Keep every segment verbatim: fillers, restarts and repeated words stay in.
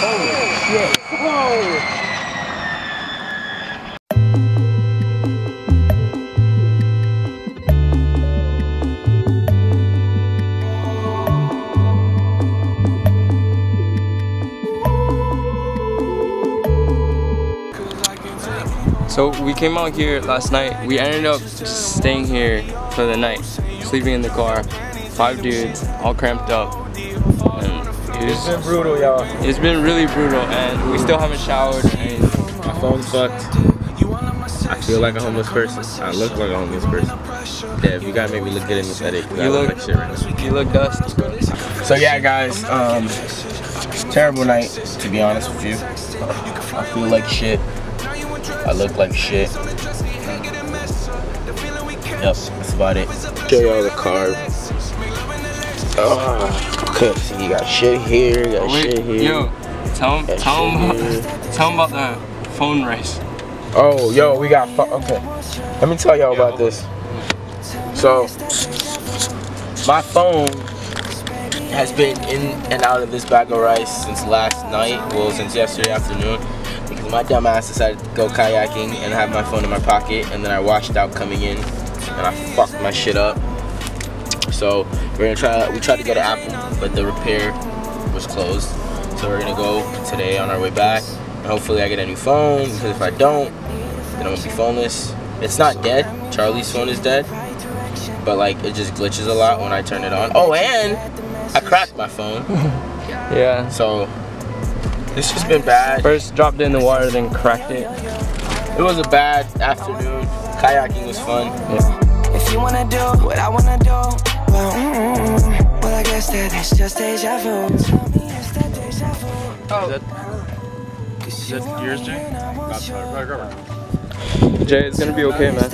Holy shit. Whoa. So we came out here last night. We ended up just staying here for the night, sleeping in the car. Five dudes, all cramped up. And it was, it's been brutal, y'all. It's been really brutal, and we still haven't showered. And my phone's fucked. I feel like a homeless person. I look like a homeless person. Dev, you gotta make me look good in this edit. You look like shit right now. You look dusty, bro. So yeah, guys, um, terrible night, to be honest with you. I feel like shit. I look like shit. Yep, that's about it. Show y'all the car. Oh, okay, so you got shit here, got Wait, shit here. Yo, tell him, tell him, tell him about the phone race. Oh, yo, we got. Okay, let me tell y'all about this. So, my phone has been in and out of this bag of rice since last night. Well, since yesterday afternoon. Because my dumb ass decided to go kayaking and have my phone in my pocket, and then I washed out coming in and I fucked my shit up. So we're gonna try we tried to go to Apple, but the repair was closed. So we're gonna go today on our way back, and hopefully I get a new phone, because if I don't, then I'm gonna be phoneless. It's not dead. Charlie's phone is dead, but like it just glitches a lot when I turn it on. Oh, and I cracked my phone. Yeah. So this has been bad. First dropped it in the water, then cracked it. It was a bad afternoon. Kayaking was fun. Yeah. If you wanna do what I wanna do, well, mm-mm. well I guess that it's just deja vu. Oh. Is that, is that yours, Jay? Right, right, right. Jay, it's gonna be okay, man.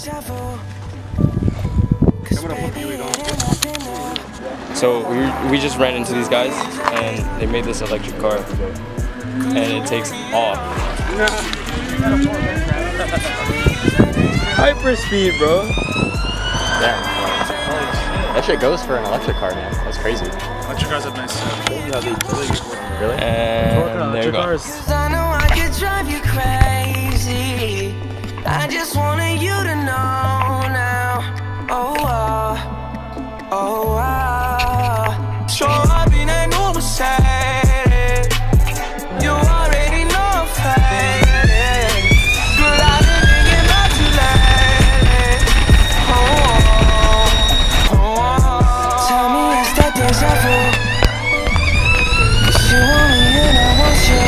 So we, we just ran into these guys, and they made this electric car, and it takes off. Hyper speed, bro. Damn. That shit goes for an electric car, man. That's crazy. Electric cars have nice stuff. Really? And there you go. I know I could drive you crazy. I just wanted you to know now. Oh, uh, oh, uh. So I've been a new side. You already know fate. Girl, I've been thinking about you lately. Oh, oh, oh. Tell me it's that deja vu. 'Cause you want me and I want you.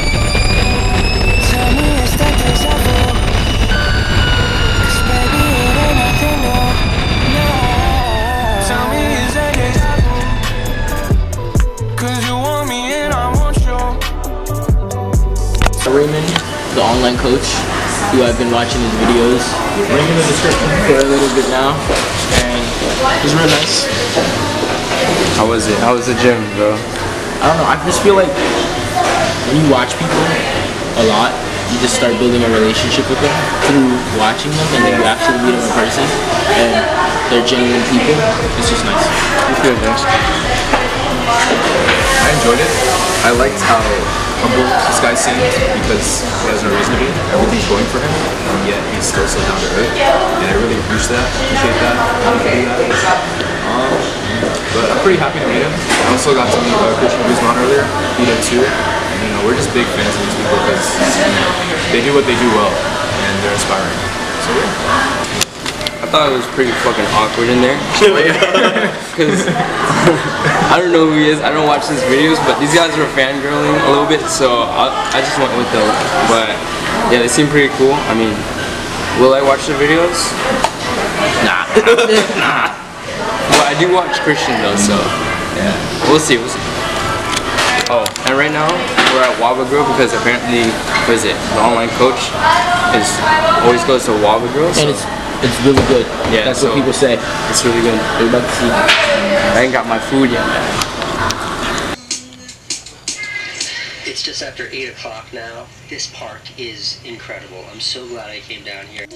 Tell me it's that deja vu. 'Cause baby it ain't nothing new. No. Tell me it's that deja vu. 'Cause you want me and I want you. Raymond, the online coach, who I've been watching his videos link in the description for a little bit now, and it was real nice. How was it? How was the gym, bro? I don't know, I just feel like when you watch people a lot, you just start building a relationship with them through watching them, and then you actually meet them in person, and they're genuine people. It's just nice. It's good, man. I enjoyed it. I liked how humble this guy seemed, because he has no reason to be. Everything's going for him, and yet he's still so down to earth. And I really appreciate that. Appreciate that. Um, but I'm pretty happy to meet him. I also got to meet uh, Christian Guzman earlier. He did too. And you know, we're just big fans of these people because they do what they do well, and they're inspiring. So yeah. I thought it was pretty fucking awkward in there. Because I don't know who he is, I don't watch his videos, but these guys were fangirling a little bit, so I, I just went with them. But yeah, they seem pretty cool. I mean, will I watch the videos? Nah. Nah. But I do watch Christian though, so yeah. We'll see, we'll see. Oh, and right now we're at Waba Grill because apparently, what is it, the online coach is always goes to Waba Grill. So. And it's It's really good. Yeah, that's so what people say. It's really good. We're about to see. I ain't got my food yet, man. It's just after eight o'clock now. This park is incredible. I'm so glad I came down here.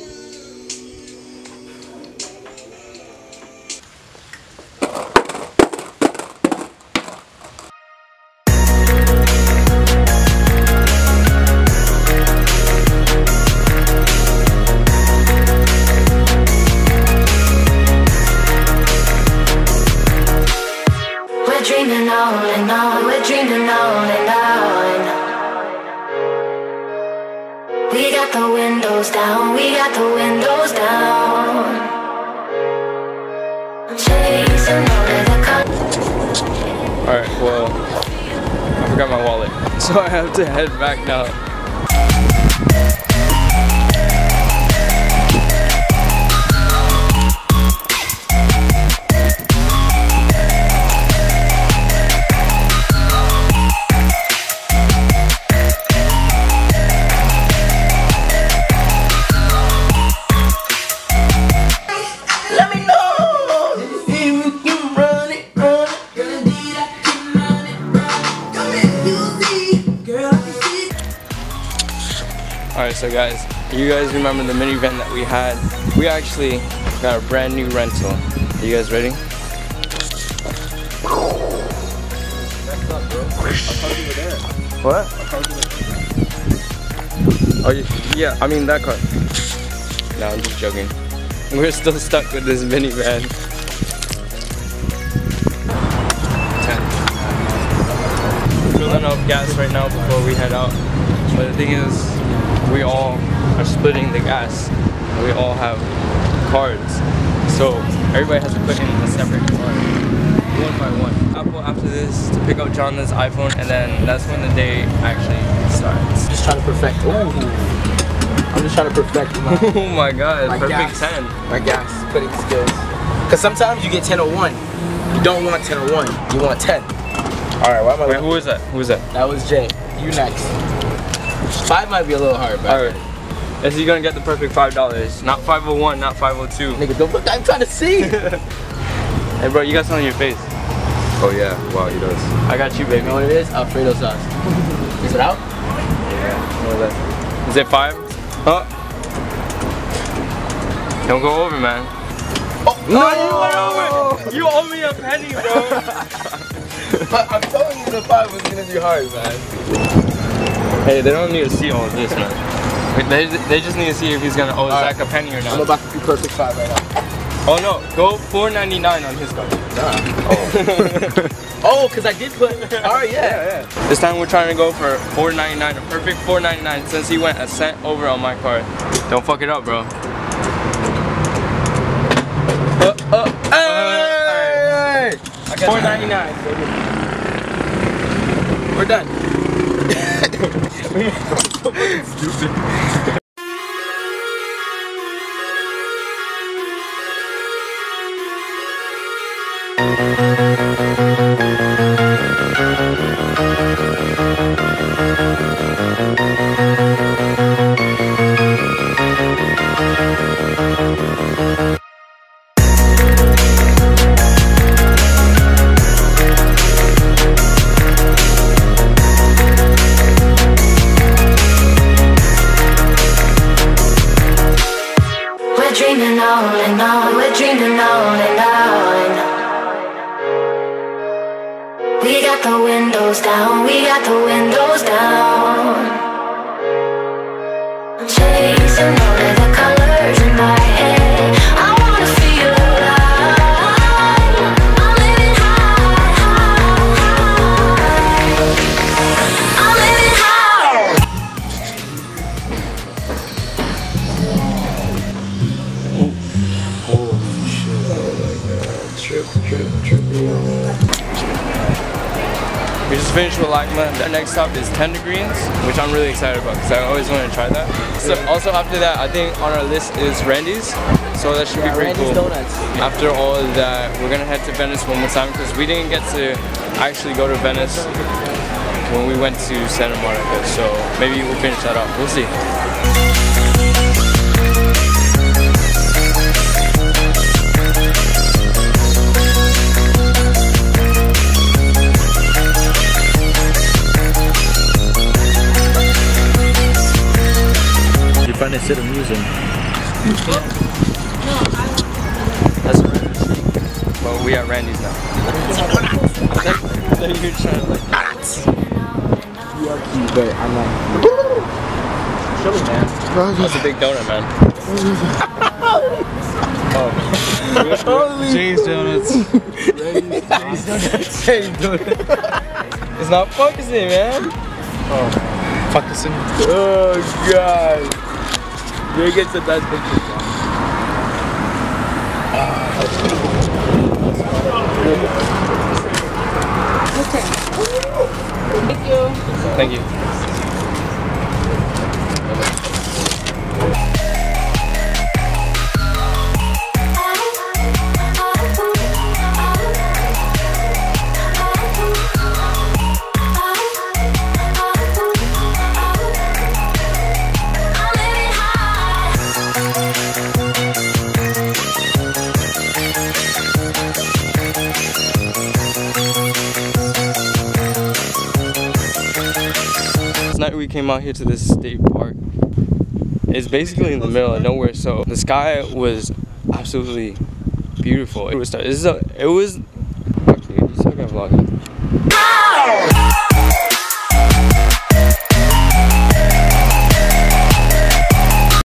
on and on, we're dreaming on and on. We got the windows down, we got the windows down. Chasing all of the colors. Alright, well, I forgot my wallet, so I have to head back now. Alright, so guys, you guys remember the minivan that we had? We actually got a brand new rental. Are you guys ready? What? Oh, yeah, I mean that car. No, I'm just joking. We're still stuck with this minivan. ten. Filling up gas right now before we head out. But the thing is, we all are splitting the gas. We all have cards. So everybody has to put in a separate card, one by one. Apple after this to pick up Jonathan's iPhone, and then that's when the day actually starts. Just trying to perfect. Ooh. I'm just trying to perfect my. Oh my god, my perfect gas, ten. My gas putting skills. Cause sometimes you get ten oh one. You don't want ten oh one. You want ten. All right, why am I? Wait, who was that? Who was that? That was Jay. You next. Five might be a little hard, but. All right. Is he gonna get the perfect five dollars? Not five oh one, not five oh two. Nigga, don't look. I'm trying to see. Hey, bro, you got something on your face. Oh yeah, wow, he does. I got you, baby. You know what it is? Alfredo sauce. Is it out? Yeah. What is that? Is it five? Huh? Don't go over, man. Oh, no, you went over. You owe me a penny, bro. But I'm telling you, the five was gonna be hard, man. Hey, they don't need to see all of this, man. They, they just need to see if he's gonna owe Zach right. a penny or not. I'm about to do perfect five right now. Oh no, go four ninety-nine on his card. Nah. Oh. Oh, cause I did put. All right, yeah. yeah, yeah. This time we're trying to go for four ninety-nine, a perfect four ninety-nine, since he went a cent over on my card. Don't fuck it up, bro. Uh, uh, hey! Uh, four ninety-nine. We're done. Stupid. Dreaming on and on, we're dreaming on and on. We got the windows down, we got the windows down. Chasing all of the colors in my head. I wanna feel alive. I'm living high, high, high. I'm living high. We just finished with Lagma. The next stop is Tender Greens, which I'm really excited about because I always wanted to try that. So also after that, I think on our list is Randy's. So that should Yeah, be pretty Randy's cool. Donuts. After all of that, we're gonna head to Venice one more time because we didn't get to actually go to Venice when we went to Santa Monica. So maybe we'll finish that off. We'll see. Find a set of music. That's Randy's. Well, we are Randy's now. So you're trying to like donuts. You are cute, but I'm not. Show me, man. That's a big donut, man. Oh. Jay's Donuts. He's doing it. He's doing it. It's not focusing, man. Oh, focusing. Oh god. You get to that picture. Thank you. Thank you. Night we came out here to this state park. It's basically in the middle of nowhere, so the sky was absolutely beautiful. It was, it was, it was fuck dude, you still got vlogging.